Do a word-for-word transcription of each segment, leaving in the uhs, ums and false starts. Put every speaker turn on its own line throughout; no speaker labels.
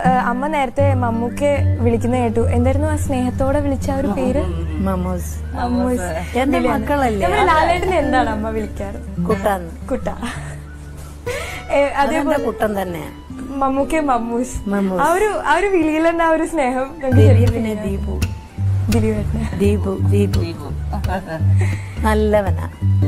അമ്മ നേരത്തെ മമ്മൂക്കെ വിളിക്കുന്ന കേട്ടു. എന്തായിരുന്നു ആ സ്നേഹത്തോടെ വിളിച്ച ഒരു പേര്?
മമ്മൂസ്.
മമ്മൂസ്.
എന്റെ മക്കളല്ലേ.
ലാലേട്ടന് എന്താണ് അമ്മ വിളിക്കാറ്?
കുട്ടാന്ന്.
കുട്ട. അതേപോലെ
കുട്ടൻ തന്നെ.
മമ്മൂക്കെ മമ്മൂസ്. ആ ഒരു ആ ഒരു വിളിയിൽ തന്നെ ആ ഒരു സ്നേഹം.
ദീപു.
ദിലീപേട്ടന്.
ദീപു. ദീപു നല്ലവനാ.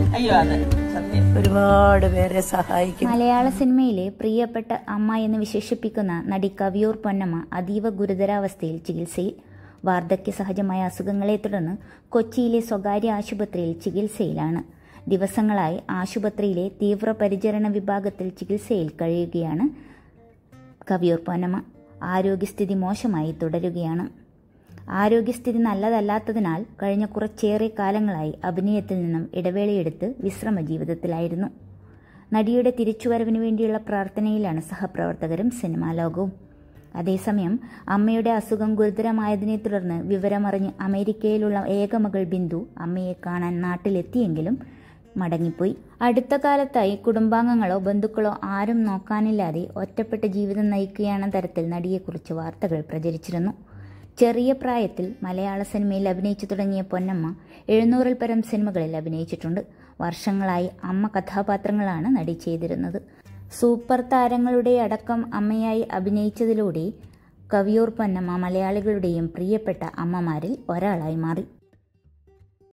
ഒരുപാട് പേരെ സഹായിക്കും.
മലയാള സിനിമയിലെ പ്രിയപ്പെട്ട അമ്മ എന്ന് വിശേഷിപ്പിക്കുന്ന നടി കവിയൂർ പൊന്നമ്മ അതീവ ഗുരുതരാവസ്ഥയിൽ ചികിത്സയിൽ. വാർദ്ധക്യ സഹജമായ അസുഖങ്ങളെ തുടർന്ന് കൊച്ചിയിലെ സ്വകാര്യ ആശുപത്രിയിൽ ചികിത്സയിലാണ്. ദിവസങ്ങളായി ആശുപത്രിയിലെ തീവ്രപരിചരണ വിഭാഗത്തിൽ ചികിത്സയിൽ കഴിയുകയാണ് കവിയൂർ പൊന്നമ്മ. ആരോഗ്യസ്ഥിതി മോശമായി തുടരുകയാണ്. ആരോഗ്യസ്ഥിതി നല്ലതല്ലാത്തതിനാൽ കഴിഞ്ഞ കുറച്ചേറെ കാലങ്ങളായി അഭിനയത്തിൽ നിന്നും ഇടവേളയെടുത്ത് വിശ്രമ ജീവിതത്തിലായിരുന്നു. നടിയുടെ തിരിച്ചുവരവിന് വേണ്ടിയുള്ള പ്രാർത്ഥനയിലാണ് സഹപ്രവർത്തകരും സിനിമാ ലോകവും. അതേസമയം അമ്മയുടെ അസുഖം ഗുരുതരമായതിനെ തുടർന്ന് വിവരമറിഞ്ഞ് അമേരിക്കയിലുള്ള ഏകമകൾ ബിന്ദു അമ്മയെ കാണാൻ നാട്ടിലെത്തിയെങ്കിലും മടങ്ങിപ്പോയി. അടുത്ത കാലത്തായി കുടുംബാംഗങ്ങളോ ബന്ധുക്കളോ ആരും നോക്കാനില്ലാതെ ഒറ്റപ്പെട്ട ജീവിതം നയിക്കുകയാണെന്ന തരത്തിൽ നടിയെക്കുറിച്ച് വാർത്തകൾ പ്രചരിച്ചിരുന്നു. ചെറിയ പ്രായത്തിൽ മലയാള സിനിമയിൽ അഭിനയിച്ചു തുടങ്ങിയ പൊന്നമ്മ എഴുന്നൂറിൽ പരം സിനിമകളിൽ അഭിനയിച്ചിട്ടുണ്ട്. വർഷങ്ങളായി അമ്മ കഥാപാത്രങ്ങളാണ് നടി ചെയ്തിരുന്നത്. സൂപ്പർ താരങ്ങളുടെ അടക്കം അമ്മയായി അഭിനയിച്ചതിലൂടെ കവിയൂർ പൊന്നമ്മ മലയാളികളുടെയും പ്രിയപ്പെട്ട അമ്മമാരിൽ ഒരാളായി മാറി.